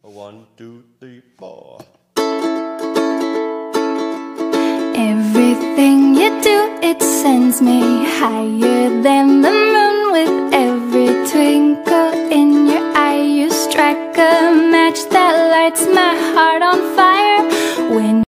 1, 2, 3, 4. Everything you do, it sends me higher than the moon. With every twinkle in your eye, you strike a match that lights my heart on fire. When